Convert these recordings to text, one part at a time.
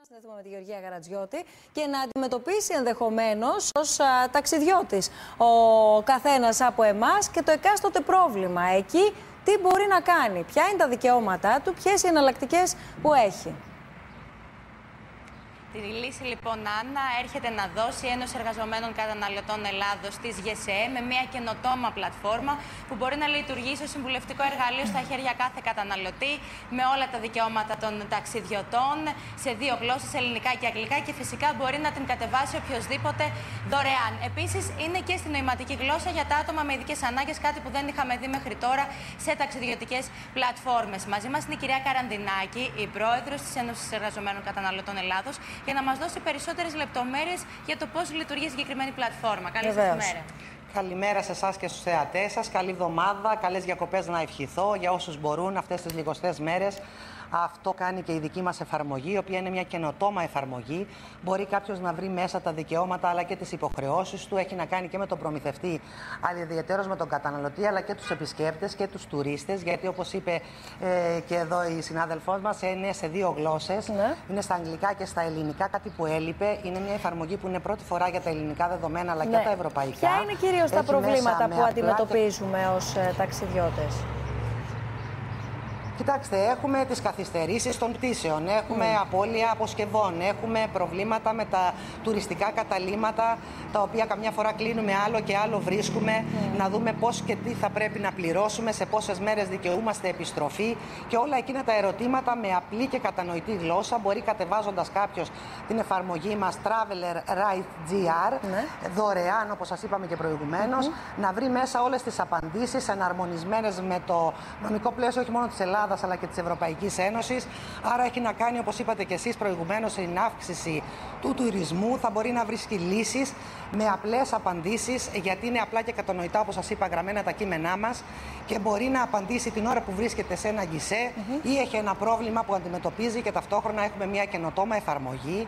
συνδεθούμε με τη Γεωργία Γαρατζιώτη και να αντιμετωπίσει ενδεχομένως ως ταξιδιώτης ο καθένας από εμάς και το εκάστοτε πρόβλημα. Εκεί τι μπορεί να κάνει, ποια είναι τα δικαιώματά του, ποιες οι εναλλακτικές που έχει. Τη λύση λοιπόν, Άννα, έρχεται να δώσει Ένωση Εργαζομένων Καταναλωτών Ελλάδος της ΓΕΣΕ με μια καινοτόμα πλατφόρμα που μπορεί να λειτουργήσει ως συμβουλευτικό εργαλείο στα χέρια κάθε καταναλωτή με όλα τα δικαιώματα των ταξιδιωτών σε 2 γλώσσες, ελληνικά και αγγλικά, και φυσικά μπορεί να την κατεβάσει οποιοδήποτε δωρεάν. Επίσης είναι και στη νοηματική γλώσσα για τα άτομα με ειδικές ανάγκες, κάτι που δεν είχαμε δει μέχρι τώρα σε ταξιδιωτικές πλατφόρμες. Μαζί μας είναι η κυρία Καραντινάκη, η πρόεδρος της Ένωσης Εργαζομένων Καταναλωτών Ελλάδος, για να μας δώσει περισσότερες λεπτομέρειες για το πώς λειτουργεί η συγκεκριμένη πλατφόρμα. Καλή σας ημέρα. Καλημέρα σε εσάς και στους θεατές σας. Καλή εβδομάδα, καλές διακοπές να ευχηθώ για όσους μπορούν αυτές τις λιγοστές μέρες. Αυτό κάνει και η δική μας εφαρμογή, η οποία είναι μια καινοτόμα εφαρμογή. Μπορεί κάποιος να βρει μέσα τα δικαιώματα αλλά και τις υποχρεώσεις του. Έχει να κάνει και με τον προμηθευτή, αλλά ιδιαιτέρως με τον καταναλωτή, αλλά και τους επισκέπτες και τους τουρίστες. Γιατί, όπως είπε και εδώ η συνάδελφός μας, είναι σε 2 γλώσσες. Ναι. Είναι στα αγγλικά και στα ελληνικά, κάτι που έλειπε. Είναι μια εφαρμογή που είναι πρώτη φορά για τα ελληνικά δεδομένα, αλλά και τα ευρωπαϊκά. Ποια είναι κυρίως τα προβλήματα που αντιμετωπίζουμε ως ταξιδιώτες? Κοιτάξτε, έχουμε τις καθυστερήσεις των πτήσεων, έχουμε απώλεια αποσκευών, έχουμε προβλήματα με τα τουριστικά καταλύματα, τα οποία καμιά φορά κλείνουμε άλλο και άλλο βρίσκουμε, να δούμε πώς και τι θα πρέπει να πληρώσουμε, σε πόσες μέρες δικαιούμαστε επιστροφή, και όλα εκείνα τα ερωτήματα με απλή και κατανοητή γλώσσα μπορεί, κατεβάζοντας κάποιος την εφαρμογή μας Traveler Right GR, δωρεάν, όπως σας είπαμε και προηγουμένως, να βρει μέσα όλες τις απαντήσεις εναρμονισμένες με το νομικό πλαίσιο όχι μόνο της Ελλάδας αλλά και της Ευρωπαϊκής Ένωσης. Άρα έχει να κάνει, όπως είπατε και εσείς προηγουμένως, στην αύξηση του τουρισμού. Θα μπορεί να βρίσκει λύσεις με απλές απαντήσεις, γιατί είναι απλά και κατανοητά, όπως σας είπα, γραμμένα τα κείμενά μας, και μπορεί να απαντήσει την ώρα που βρίσκεται σε ένα γκισέ ή έχει ένα πρόβλημα που αντιμετωπίζει, και ταυτόχρονα έχουμε μια καινοτόμα εφαρμογή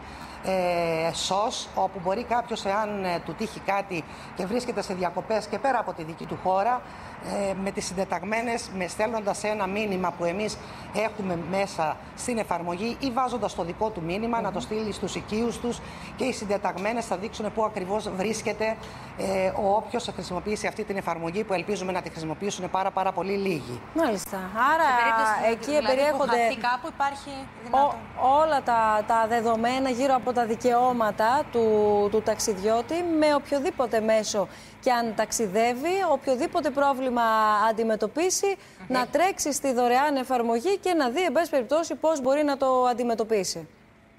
SOS, όπου μπορεί κάποιος, εάν του τύχει κάτι και βρίσκεται σε διακοπές και πέρα από τη δική του χώρα, με τις συντεταγμένες, στέλνοντας ένα μήνυμα που εμείς έχουμε μέσα στην εφαρμογή ή βάζοντας το δικό του μήνυμα, να το στείλει στους οικείους τους, και οι συντεταγμένες θα δείξουν πού ακριβώς βρίσκεται ο όποιος θα χρησιμοποιήσει αυτή την εφαρμογή, που ελπίζουμε να τη χρησιμοποιήσουν πάρα πολύ λίγοι. Μάλιστα. Άρα εκεί περιέχονται κάπου υπάρχει όλα τα δεδομένα γύρω από τα δικαιώματα του ταξιδιώτη, με οποιοδήποτε μέσο και αν ταξιδεύει, οποιοδήποτε πρόβλημα αντιμετωπίσει, να τρέξει στη δωρεάν εφαρμογή και να δει, εν πάση περιπτώσει, πώς μπορεί να το αντιμετωπίσει.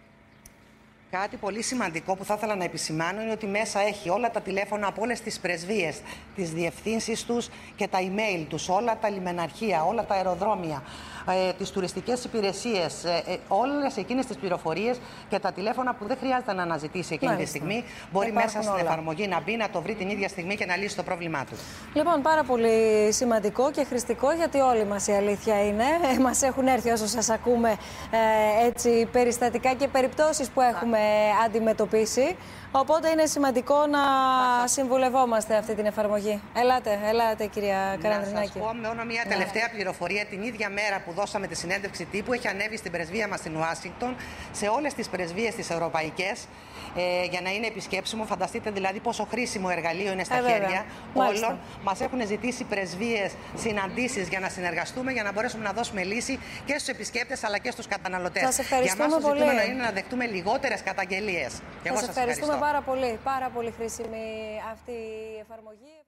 Κάτι πολύ σημαντικό που θα ήθελα να επισημάνω είναι ότι μέσα έχει όλα τα τηλέφωνα από όλες τις πρεσβείες, τις διευθύνσεις τους και τα email τους, όλα τα λιμεναρχεία, όλα τα αεροδρόμια, τις τουριστικές υπηρεσίες, όλες εκείνες τις πληροφορίες και τα τηλέφωνα που δεν χρειάζεται να αναζητήσει εκείνη τη στιγμή. Μπορεί μέσα στην εφαρμογή να μπει, να το βρει την ίδια στιγμή και να λύσει το πρόβλημά του. Λοιπόν, πάρα πολύ σημαντικό και χρηστικό, γιατί όλοι μας η αλήθεια είναι. Μας έχουν έρθει, όσο σας ακούμε, έτσι, περιστατικά και περιπτώσεις που έχουμε αντιμετωπίσει. Οπότε είναι σημαντικό να συμβουλευόμαστε αυτή την εφαρμογή. Ελάτε κυρία Καραντινάκη. Να σας πω μόνο μια τελευταία πληροφορία. Την ίδια μέρα που δώσαμε τη συνέντευξη τύπου, έχει ανέβει στην πρεσβεία μας στην Ουάσιγκτον, σε όλες τις πρεσβείες τις ευρωπαϊκές, για να είναι επισκέψιμο. Φανταστείτε δηλαδή πόσο χρήσιμο εργαλείο είναι στα χέρια όλων. Μας έχουν ζητήσει πρεσβείες συναντήσεις για να συνεργαστούμε, για να μπορέσουμε να δώσουμε λύση και στους επισκέπτες αλλά και στους καταναλωτές. Σας ευχαριστούμε για μας το ζητούμενο πολύ. είναι να δεχτούμε λιγότερες καταγγελίες. Σας ευχαριστούμε πάρα πολύ. Πάρα πολύ χρήσιμη αυτή η εφαρμογή.